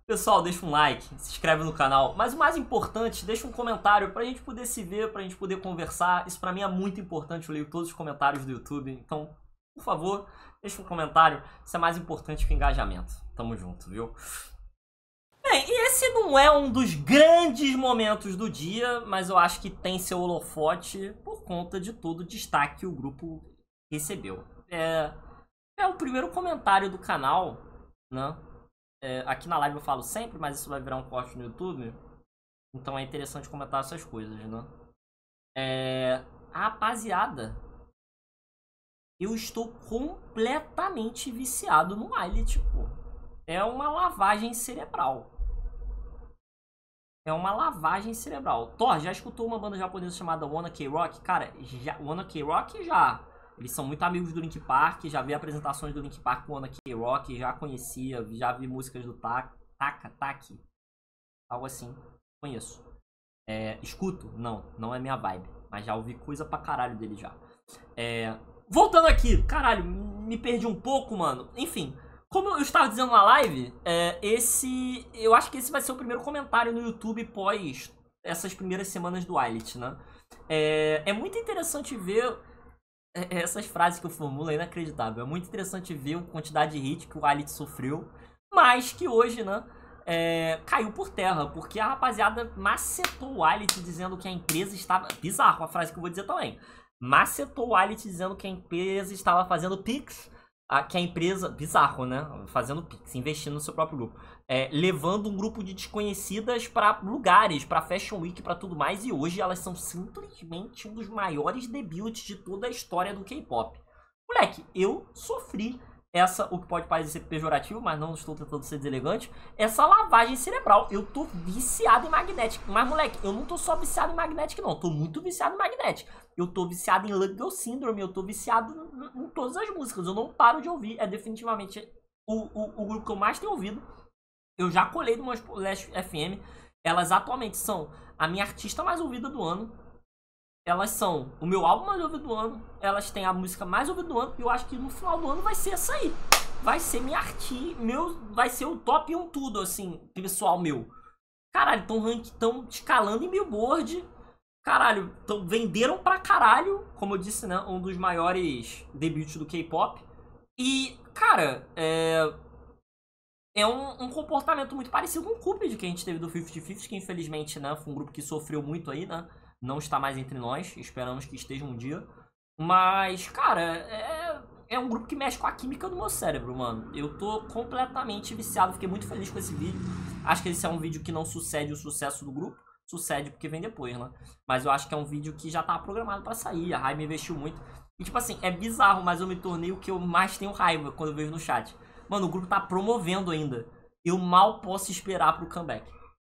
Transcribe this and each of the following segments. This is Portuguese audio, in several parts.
Pessoal, deixa um like, se inscreve no canal, mas o mais importante, deixa um comentário pra gente poder se ver, pra gente poder conversar. Isso pra mim é muito importante, eu leio todos os comentários do YouTube, então, por favor, deixa um comentário, isso é mais importante que o engajamento. Tamo junto, viu? Bem, e esse não é um dos grandes momentos do dia, mas eu acho que tem seu holofote por conta de todo o destaque que o grupo recebeu. É o primeiro comentário do canal, né? Aqui na live eu falo sempre, mas isso vai virar um corte no YouTube. Então é interessante comentar essas coisas, né? Rapaziada, eu estou completamente viciado no Ailith, pô. É uma lavagem cerebral. É uma lavagem cerebral. Thor, já escutou uma banda japonesa chamada Wanna K-Rock? Cara, Wanna K-Rock já... Eles são muito amigos do Linkin Park, já vi apresentações do Linkin Park com Wanna K-Rock, já conhecia, já vi músicas do Taki, algo assim, conheço. Escuto? Não é minha vibe, mas já ouvi coisa pra caralho dele já. Voltando aqui, caralho, me perdi um pouco, mano. Enfim, como eu estava dizendo na live, eu acho que esse vai ser o primeiro comentário no YouTube pós essas primeiras semanas do Ailith, né? É muito interessante ver... essas frases que eu formulo é inacreditável. É muito interessante ver a quantidade de hit que o Ailith sofreu, mas que hoje, né, caiu por terra, porque a rapaziada macetou o Ailith dizendo que a empresa estava... Bizarro a frase que eu vou dizer também. Macetou o Ailith dizendo que a empresa estava fazendo Pix, que a empresa... Bizarro, né? Fazendo Pix, investindo no seu próprio grupo. Levando um grupo de desconhecidas para lugares, para Fashion Week, para tudo mais, e hoje elas são simplesmente um dos maiores debuts de toda a história do K-pop. Moleque, eu sofri o que pode parecer pejorativo, mas não estou tentando ser deselegante, essa lavagem cerebral. Eu tô viciado em Magnetic, mas moleque, eu não tô só viciado em Magnetic não, eu tô muito viciado em Magnetic. Eu tô viciado em Luck Girl Syndrome, eu tô viciado em todas as músicas, eu não paro de ouvir, é definitivamente o grupo que eu mais tenho ouvido. Eu já colei no Splash FM. Elas atualmente são a minha artista mais ouvida do ano. Elas são o meu álbum mais ouvido do ano. Elas têm a música mais ouvida do ano. E eu acho que no final do ano vai ser essa aí. Vai ser minha vai ser o top 1 tudo, assim, pessoal meu. Caralho, tão escalando em Billboard. Caralho, venderam pra caralho. Como eu disse, né? Um dos maiores debuts do K-pop. E, cara, é um comportamento muito parecido com o Cupid que a gente teve do 50-50, que infelizmente, né, foi um grupo que sofreu muito aí, né? Não está mais entre nós, esperamos que esteja um dia. Mas, cara, é um grupo que mexe com a química do meu cérebro, mano. Eu tô completamente viciado, fiquei muito feliz com esse vídeo. Acho que esse é um vídeo que não sucede o sucesso do grupo. Sucede porque vem depois, né? Mas eu acho que é um vídeo que já tava programado pra sair, a Raime investiu muito. E tipo assim, é bizarro, mas eu me tornei o que eu mais tenho raiva quando eu vejo no chat. Mano, o grupo tá promovendo ainda. Eu mal posso esperar pro comeback.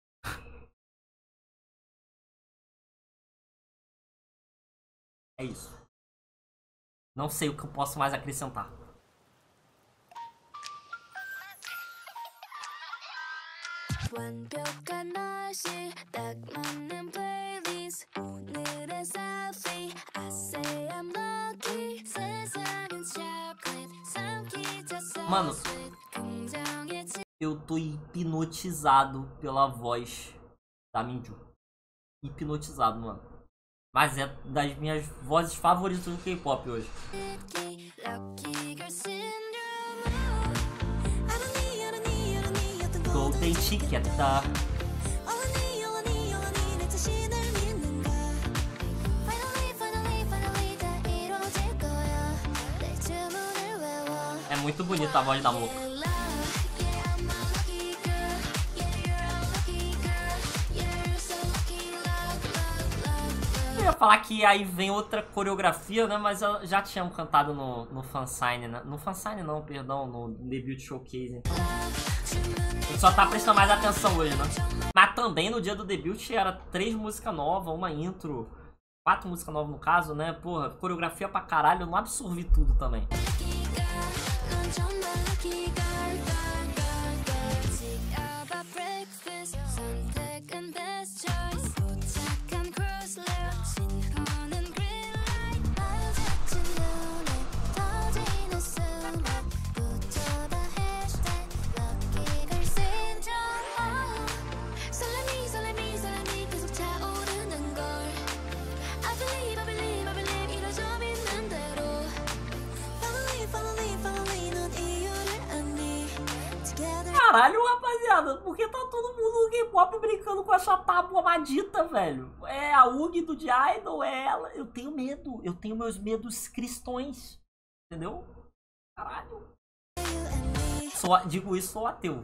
É isso. Não sei o que eu posso mais acrescentar. Mano, eu tô hipnotizado pela voz da Minju. Hipnotizado, mano. Mas é das minhas vozes favoritas do K-pop hoje. Golden Ticket, tá? É muito bonita a voz da Moca. Eu ia falar que aí vem outra coreografia, né? Mas já tinham cantado no fansign, né? No fansign não, perdão, no debut showcase. A gente só tá prestando mais atenção hoje, né? Mas também no dia do debut era 3 músicas novas, uma intro, 4 músicas novas no caso, né? Porra, coreografia pra caralho, eu não absorvi tudo também. Caralho, rapaziada, por que tá todo mundo no K-pop brincando com essa tábua maldita, velho? É a UG do D-Idol, é ela. Eu tenho medo, eu tenho meus medos cristões, entendeu? Caralho. Digo isso, sou ateu.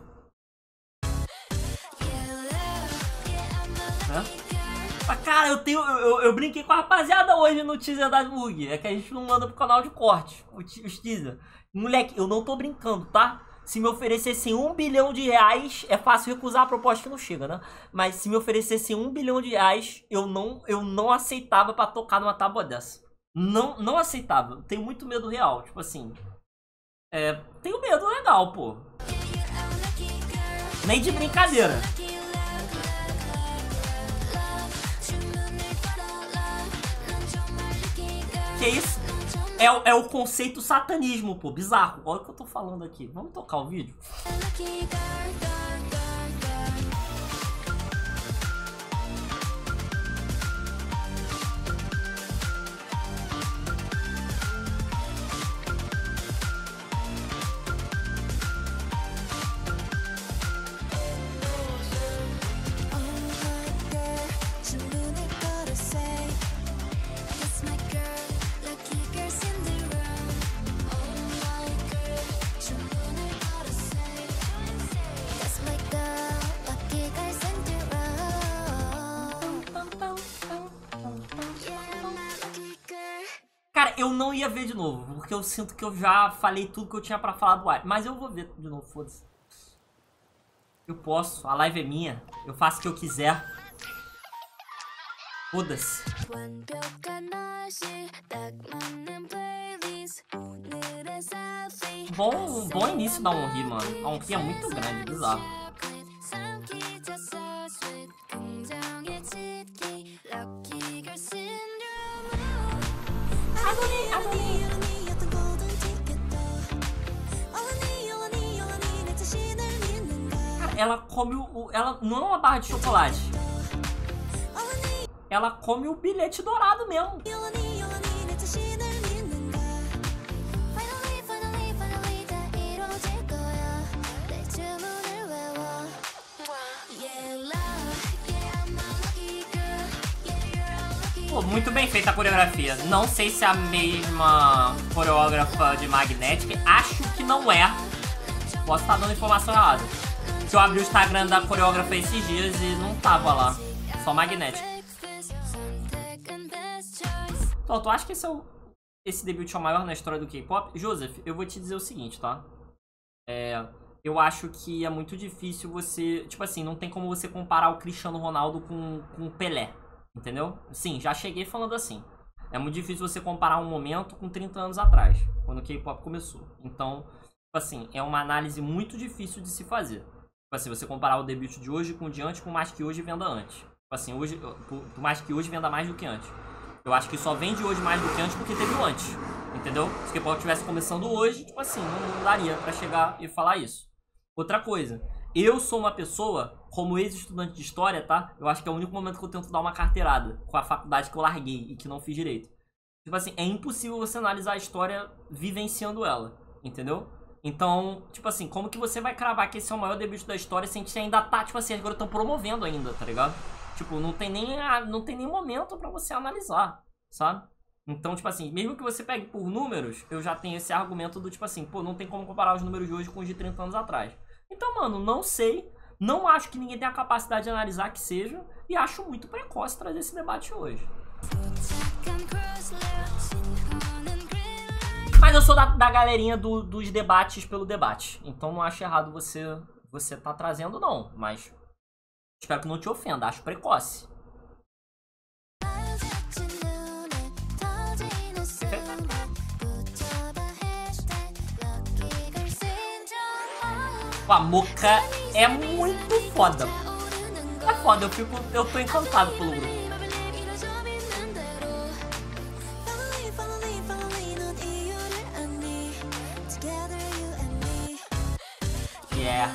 Mas, cara, eu brinquei com a rapaziada hoje no teaser da UG. É que a gente não manda pro canal de corte, os teaser. Moleque, eu não tô brincando, tá? Se me oferecessem R$1 bilhão, é fácil recusar a proposta que não chega, né? Mas se me oferecessem R$1 bilhão, eu não aceitava pra tocar numa tábua dessa. Não aceitava. Tenho muito medo real, tipo assim. Tenho medo legal, pô. Nem de brincadeira. Que isso? É o conceito satanismo, pô. Bizarro. Olha o que eu tô falando aqui. Vamos tocar o vídeo? Cara, eu não ia ver de novo, porque eu sinto que eu já falei tudo que eu tinha pra falar do Ar. Mas eu vou ver de novo, foda-se. Eu posso, a live é minha, eu faço o que eu quiser. Foda-se. Bom início da Onri, mano. A Onri é muito grande, bizarro. Cara, ela come ela não é uma barra de chocolate. Ela come o bilhete dourado mesmo. Pô, muito bem feita a coreografia. Não sei se é a mesma coreógrafa de Magnetic. Acho que não é. Posso estar dando informação errada. Eu abri o Instagram da coreógrafa esses dias e não tava lá. Só Magnetic. Então, tu acha que esse debut é o maior na história do K-pop? Joseph, eu vou te dizer o seguinte, tá? Eu acho que é muito difícil você... Tipo assim, não tem como você comparar o Cristiano Ronaldo com o Pelé. Entendeu? Sim, já cheguei falando assim. É muito difícil você comparar um momento com 30 anos atrás, quando o K-pop começou. Então, tipo assim, é uma análise muito difícil de se fazer. Tipo assim, você comparar o debut de hoje com o de antes, por mais que hoje venda antes. Tipo assim, hoje, por mais que hoje venda mais do que antes. Eu acho que só vende hoje mais do que antes porque teve o antes. Entendeu? Se o K-pop estivesse começando hoje, tipo assim, não daria pra chegar e falar isso. Outra coisa, eu sou uma pessoa, como ex-estudante de história, tá? Eu acho que é o único momento que eu tento dar uma carteirada com a faculdade que eu larguei e que não fiz direito. Tipo assim, é impossível você analisar a história vivenciando ela, entendeu? Então, tipo assim, como que você vai cravar que esse é o maior debut da história sem que você ainda tá, tipo assim, agora estão promovendo ainda, tá ligado? Tipo, não tem nem momento pra você analisar, sabe? Então, tipo assim, mesmo que você pegue por números, eu já tenho esse argumento do tipo assim, pô, não tem como comparar os números de hoje com os de 30 anos atrás. Então, mano, não sei, não acho que ninguém tenha a capacidade de analisar que seja, e acho muito precoce trazer esse debate hoje. Mas eu sou da galerinha dos debates pelo debate, então não acho errado você tá trazendo, não, mas espero que não te ofenda, acho precoce. A Moca é muito foda. É foda, eu tô encantado pelo grupo. Yeah.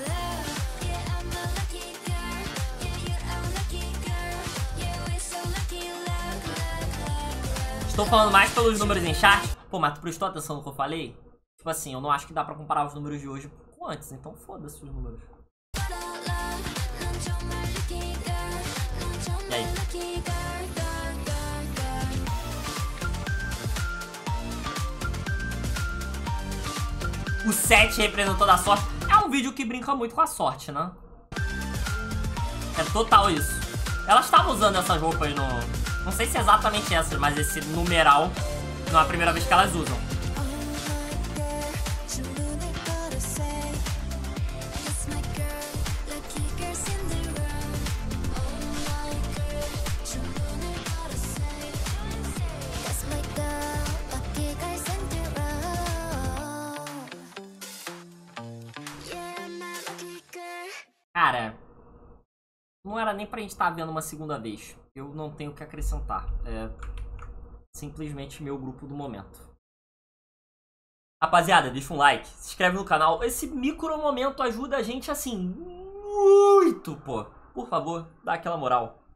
Estou falando mais pelos números em chat. Pô, mas tu prestou atenção no que eu falei? Tipo assim, eu não acho que dá pra comparar os números de hoje com antes, então foda-se os números. E aí? O 7 representou da sorte. É um vídeo que brinca muito com a sorte, né? É total isso. Elas estavam usando essas roupas no... Não sei se é exatamente essas, mas esse numeral não é a primeira vez que elas usam. Cara, não era nem pra gente estar vendo uma segunda vez. Eu não tenho o que acrescentar. É simplesmente meu grupo do momento. Rapaziada, deixa um like, se inscreve no canal. Esse micro momento ajuda a gente assim muito, pô. Por favor, dá aquela moral.